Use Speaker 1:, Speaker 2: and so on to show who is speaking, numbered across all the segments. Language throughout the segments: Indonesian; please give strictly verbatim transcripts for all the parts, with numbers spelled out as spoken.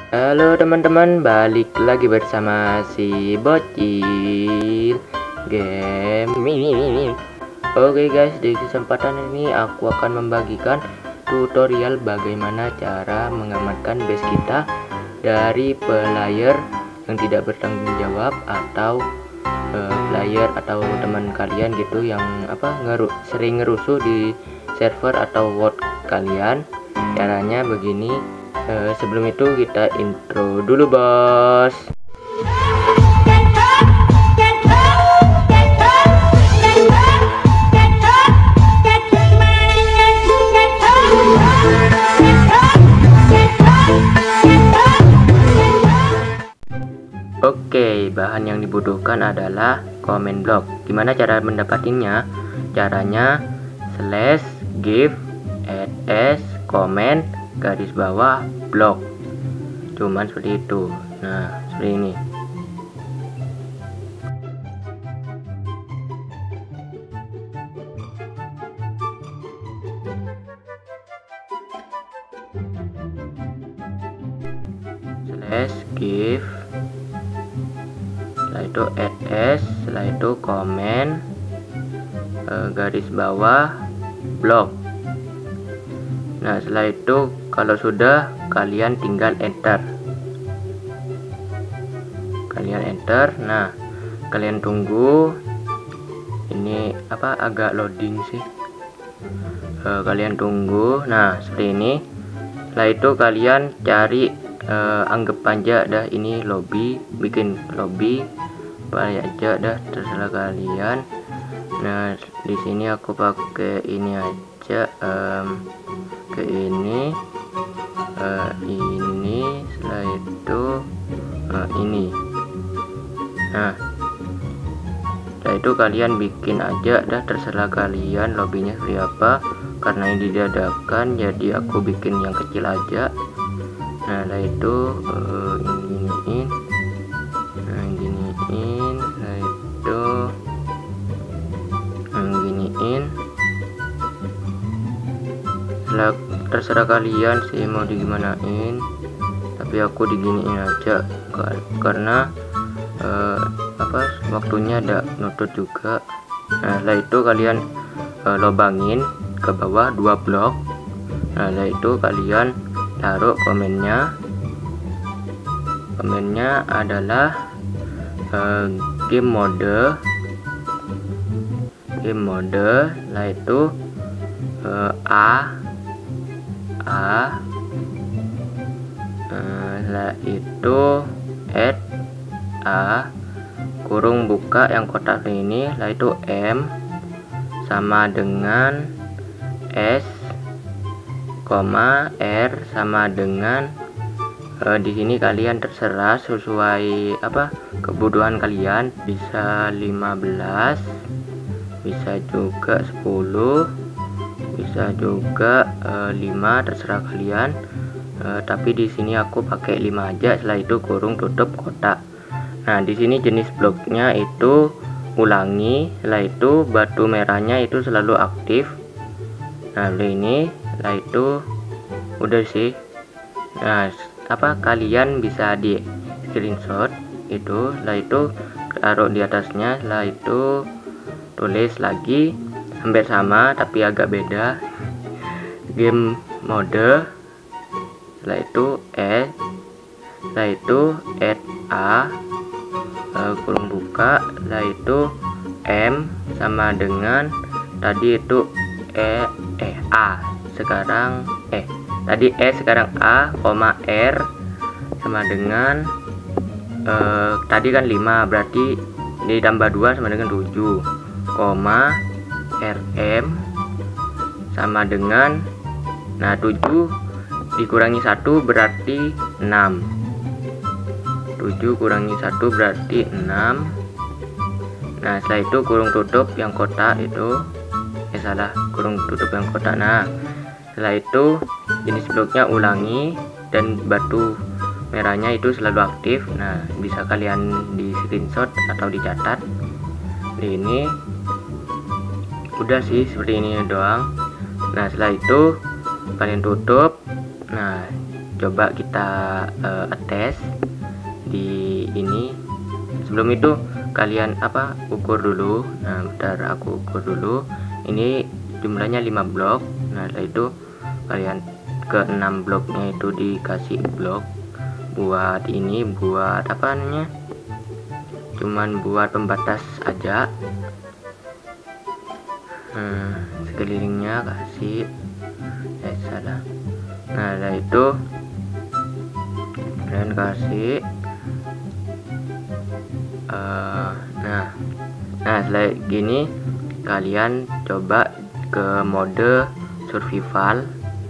Speaker 1: Halo teman-teman, balik lagi bersama si Bocil Game. Oke guys, di kesempatan ini aku akan membagikan tutorial bagaimana cara mengamankan base kita dari player yang tidak bertanggung jawab atau uh, player atau teman kalian gitu yang apa ngeru sering ngerusuh di server atau world kalian. Caranya begini. Uh, sebelum itu kita intro dulu bos. Oke, bahan yang dibutuhkan adalah comment block. Gimana cara mendapatinya? Caranya slash give ads comment garis bawah blok, cuman seperti itu. Nah, seperti ini. Slash give, setelah itu ads, setelah itu comment eh, garis bawah blok. Nah, setelah itu kalau sudah, kalian tinggal enter. Kalian enter. Nah, kalian tunggu. Ini apa agak loading sih. E, kalian tunggu. Nah, seperti ini. Setelah itu kalian cari e, anggap aja dah ini lobby, bikin lobby. Apa aja dah terserah kalian. Nah, di sini aku pakai ini aja. Um, ke ini uh, ini setelah itu uh, ini. Nah, setelah itu kalian bikin aja dah terserah kalian lobbynya seperti apa, karena ini didadakan jadi aku bikin yang kecil aja. Nah, setelah itu uh, ini nah giniin, setelah itu nah, giniin. Setelah terserah kalian sih mau digimanain, tapi aku diginiin aja karena uh, apa waktunya ada nutut juga. Nah, setelah itu kalian uh, lobangin ke bawah dua blok. Nah, setelah itu kalian taruh komennya. Komennya adalah uh, game mode game mode setelah itu uh, A A uh, setelah itu add A kurung buka yang kotak ini, setelah itu M sama dengan S, koma R sama dengan uh, di sini kalian terserah sesuai apa kebutuhan kalian, bisa lima belas, bisa juga sepuluh, bisa juga uh, lima, terserah kalian. Uh, tapi di sini aku pakai lima aja. Setelah itu kurung tutup kotak. Nah, di sini jenis bloknya itu ulangi. Setelah itu batu merahnya itu selalu aktif. Nah, ini setelah itu udah sih. Nah, apa kalian bisa di screenshot itu. Setelah itu taruh di atasnya. Setelah itu tulis lagi hampir sama tapi agak beda, game mode. Setelah itu S, setelah itu add A uh, kurung buka, setelah itu M sama dengan tadi itu E eh A sekarang eh tadi E sekarang A, koma R sama dengan uh, tadi kan lima, berarti ditambah dua sama dengan tujuh, koma rm sama dengan nah tujuh dikurangi satu berarti enam, tujuh kurangi satu berarti enam. Nah, setelah itu kurung tutup yang kotak itu eh salah kurung tutup yang kotak. Nah, setelah itu jenis bloknya ulangi dan batu merahnya itu selalu aktif. Nah, bisa kalian di screenshot atau dicatat. Ini udah sih seperti ini doang. Nah, setelah itu kalian tutup. Nah, coba kita uh, tes di ini. Sebelum itu kalian apa ukur dulu. Nah bentar aku ukur dulu, ini jumlahnya lima blok. Nah setelah itu kalian ke enam bloknya itu dikasih blok buat ini, buat apa namanya, cuman buat pembatas aja. Hmm, sekelilingnya kasih eh salah. Nah setelah itu kalian kasih uh, nah nah setelah gini kalian coba ke mode survival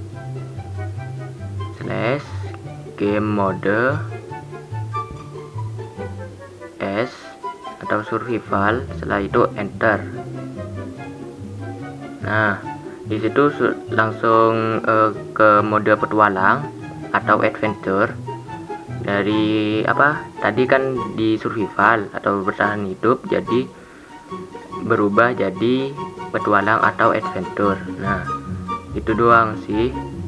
Speaker 1: slash game mode S atau survival. Setelah itu enter. Nah di situ langsung uh, ke mode petualang atau adventure. Dari apa tadi kan di survival atau bertahan hidup, jadi berubah jadi petualang atau adventure. Nah itu doang sih.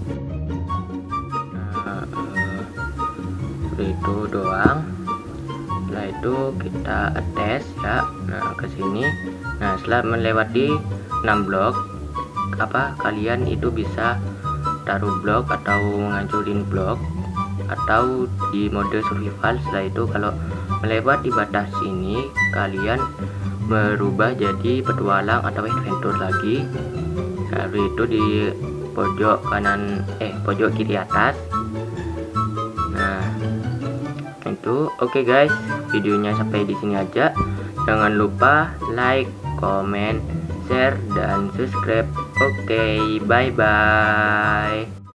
Speaker 1: Nah, uh, itu doang. Setelah itu kita tes ya. Nah ke sini. Nah setelah melewati enam blok apa kalian itu bisa taruh blok atau ngancurin blok atau di mode survival. Setelah itu kalau melewati batas ini kalian berubah jadi petualang atau adventure lagi. Lalu itu di pojok kanan eh pojok kiri atas. Nah itu oke okay guys, videonya sampai di sini aja. Jangan lupa like, comment, share, dan subscribe. Oke okay, bye bye.